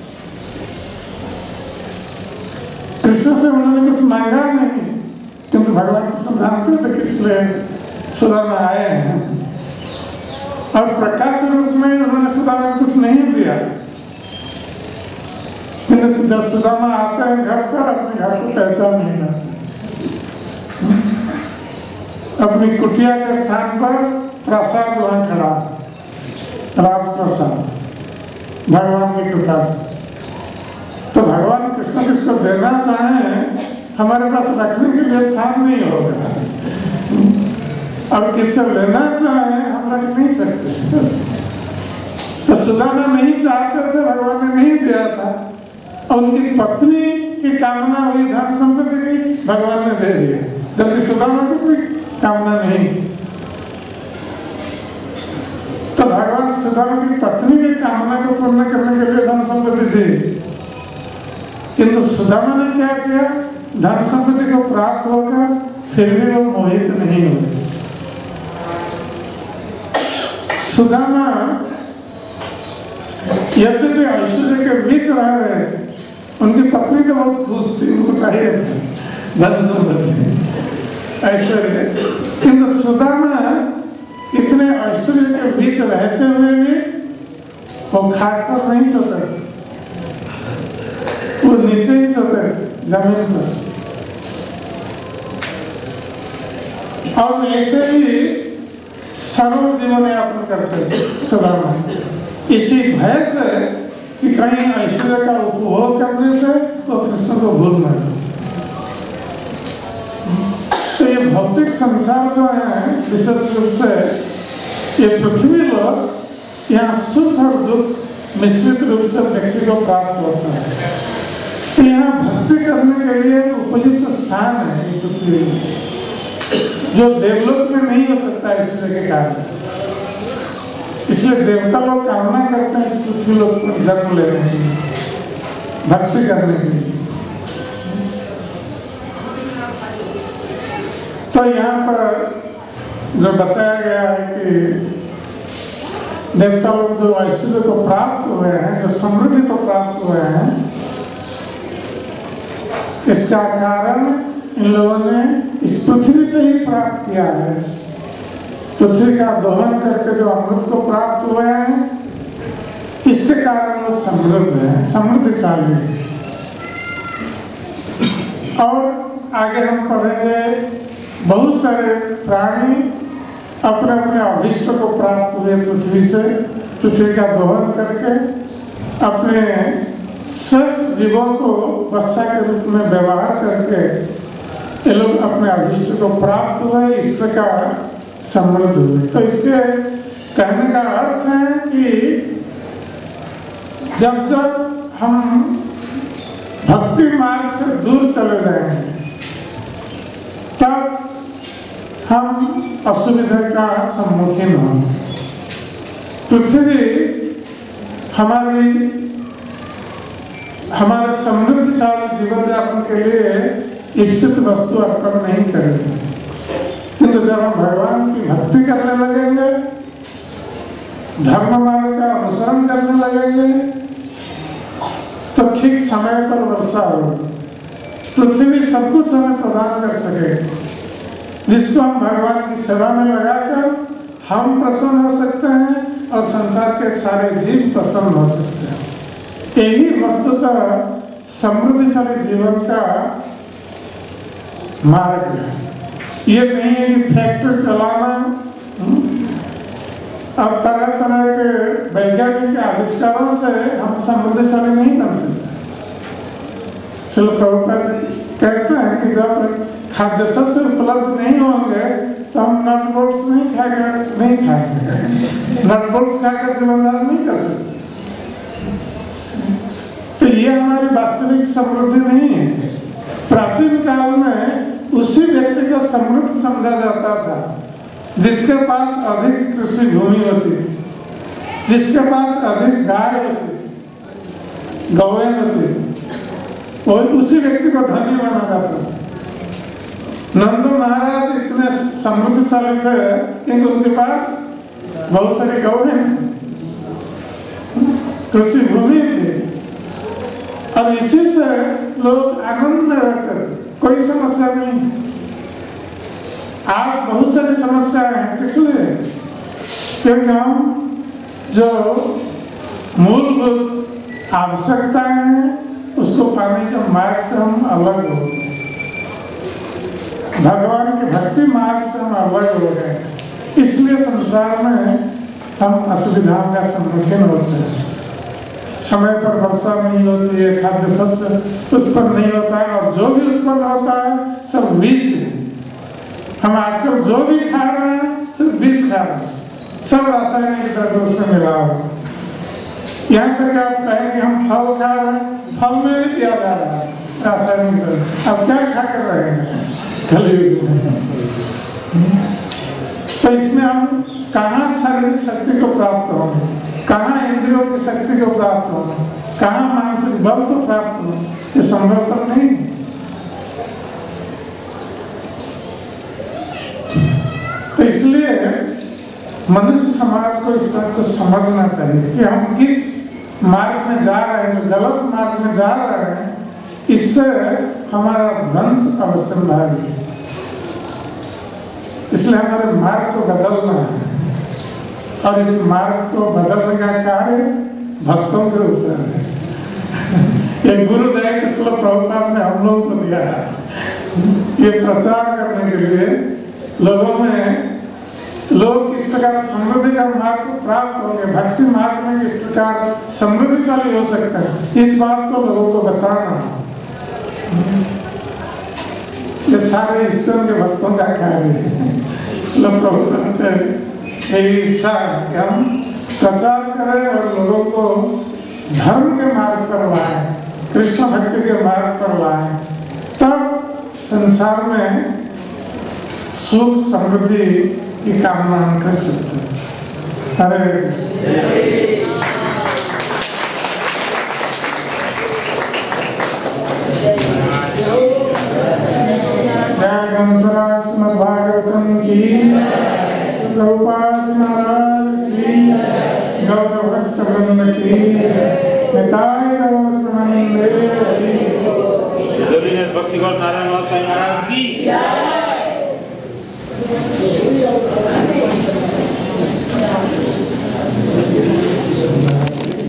कृष्ण से उन्होंने कुछ मांगा नहीं, किंतु भगवान कृष्ण जानते थे किस लिए सुदामा आए हैं। और प्रकाश रूप में उन्होंने सुदामा को कुछ नहीं दिया। किंतु जब सुदामा आते हैं घर पर, अपने घर को पहचान नहीं पाते। अपनी कुटिया के स्थान पर प्रसाद वहां खड़ा, राजप्रसाद, भगवान की कृपा से। तो भगवान कृष्ण किसको देना चाहें, हमारे पास रखने के लिए स्थान नहीं होगा। अब किससे लेना चाहे हम रख नहीं सकते। तो सुदामा नहीं चाहते थे, भगवान ने नहीं दिया था। और उनकी पत्नी की कामना हुई धन संपत्ति की, भगवान ने दे दिया, जबकि सुदामा को कोई कामना नहीं। तो भगवान सुदामा की पत्नी की कामना को पूर्ण करने के लिए धन संपत्ति दी। किंतु सुदामा ने क्या किया, धन संपत्ति को प्राप्त होकर फिर भी वो मोहित नहीं हुए। सुदामा यद्यपि ऐश्वर्य के बीच रह रहे थे, उनकी पत्नी तो बहुत खुश थी, उनको चाहिए था धन संपत्ति ऐश्वर्य। किंतु सुदामा इतने ऐश्वर्य के बीच रहते हुए भी वो खाट पर नहीं सोते थे, वो नीचे ही सोते थे, जमीन पर। और ऐसे ही सरल जीवन यापन करते थे सुदामा, इसी भय से कि कहीं ऐश्वर्य का उपभोग करने से वो कृष्ण को भूल न जाए। तो ये भौतिक संसार जो है, विशेष रूप से ये पृथ्वी लोग, यहाँ सुख और दुख मिश्रित रूप से व्यक्ति को प्राप्त होता है। तो यहाँ भक्ति करने के लिए उपयुक्त स्थान है ये पृथ्वी, जो देवलोक में नहीं हो सकता ऐश्वर्य के कारण। इसलिए देवता लोग कामना करते हैं इस पृथ्वी लोक पर जन्म लेने के लिए, भक्ति करने के लिए। तो यहाँ पर जो बताया गया है कि देवता लोग जो ऐश्वर्य को प्राप्त हुए हैं, जो समृद्धि को प्राप्त हुए हैं, इसका कारण इन लोगों ने इस पृथ्वी से ही प्राप्त किया है। पृथ्वी का दोहन करके जो अमृत को प्राप्त हुए हैं, इसके कारण वो समृद्ध है, समृद्धिशाली है। और आगे हम पढ़ेंगे, बहुत सारे प्राणी अपने अपने अभिष्ट को प्राप्त हुए पृथ्वी से, पृथ्वी का दोहन करके अपने श्रेष्ठ जीवों को बच्चा के रूप में व्यवहार करके ये लोग अपने अभिष्ट को प्राप्त हुए, इस प्रकार समृद्ध हुए। तो इसके कहने का अर्थ है कि जब जब हम भक्ति मार्ग से दूर चले जाएंगे, तब हम असुविधा का सम्मुखीन होंगे। पृथ्वी हमारे समृद्धशाली जीवन यापन के लिए इच्छित वस्तु अर्पण नहीं करेंगे। किंतु जब हम भगवान की भक्ति करने लगेंगे, धर्म मार्ग का अनुसरण करने लगेंगे, तो ठीक समय पर वर्षा होगी। पृथ्वी सब कुछ हमें प्रदान कर सकेगी, जिसको हम भगवान की सेवा में लगाकर हम प्रसन्न हो सकते हैं और संसार के सारे जीव प्रसन्न हो सकते हैं। यही वस्तुतः समृद्धिशाली जीवन का मार्ग है। ये नहीं है कि फैक्ट्री चलाना। अब तरह तरह के वैज्ञानिक आविष्कारों से हम समृद्धिशाली नहीं बन सकते। चलो प्रभुपाद जी कहते हैं कि जब खाद्य शस्त्र उपलब्ध नहीं होंगे तो हम नट बोल्ट्स नहीं खाएंगे, नट बोल्ट्स खाकर जीवन धारण नहीं कर सकते। तो ये हमारी वास्तविक समृद्धि नहीं है। प्राचीन काल में उसी व्यक्ति को समृद्ध समझा जाता था जिसके पास अधिक कृषि भूमि होती थी, जिसके पास अधिक गाय होती थी, गौएं होती थी, और उसी व्यक्ति को धनी माना जाता था। नंद महाराज इतने समृद्धशाली थे कि उनके पास बहुत सारी गौएं थी, कृषि भूमि थी, और इसी से लोग आनंद में रहते थे, कोई समस्या नहीं। आज बहुत सारी समस्याएं हैं, किस लिए? क्योंकि हम जो मूलभूत आवश्यकताएं हैं उसको पाने के मार्ग से हम अलग हो गए, भगवान के भक्ति मार्ग से हम अलग हो गए, इसलिए संसार में हम असुविधाओं का सम्मुखीन होते हैं। समय पर वर्षा नहीं होती है, खाद्य शस्य उत्पन्न नहीं होता है, और जो भी उत्पन्न होता है सब विष है। हम आजकल जो भी खा रहे हैं सिर्फ विष खा रहे हैं, सब रासायनिक द्रव्य उसमें मिला हुआ। यहाँ तक आप कहेंगे हम फल खा रहे हैं, फल में भी दिया जा रहा है रासायनिक द्रव्य। अब क्या खा कर रहे हैं कलयुग में? तो इसमें हम कहाँ शारीरिक शक्ति को प्राप्त होंगे, कहाँ इंद्रियों की शक्ति को प्राप्त होंगे, कहाँ मानसिक बल को प्राप्त होंगे? ये संभव तो नहीं। तो इसलिए मनुष्य समाज को इस बात को समझना चाहिए कि हम किस मार्ग में जा रहे हैं, जो गलत मार्ग में जा रहे हैं, इससे हमारा ध्वंस अवश्यंभावी है। इसलिए हमारे मार्ग को बदलना है, और इस मार्ग को बदलने का कार्य भक्तों के ऊपर है। ये गुरुदेव के श्रील प्रभुपाद ने हम लोगों को दिया है, ये प्रचार करने के लिए लोगों में लोग किस प्रकार समृद्धि का मार्ग को प्राप्त होंगे, भक्ति मार्ग में किस प्रकार समृद्धिशाली हो सकते हैं, इस बात को लोगों को बताना। ये सारे ईश्वर के भक्तों का कार्य है। श्रील प्रभुपाद यही इच्छा है कि हम प्रचार करें और लोगों को धर्म के मार्ग पर लाएं, कृष्ण भक्ति के मार्ग पर लाएं, तब संसार में सुख समृद्धि की कामना हम कर सकते हैं। हरे कृष्ण। जय गंधरा श्रीमद् भागवतम की, प्रभुपाद महाराज की, गौर भक्त वृंद की, निताय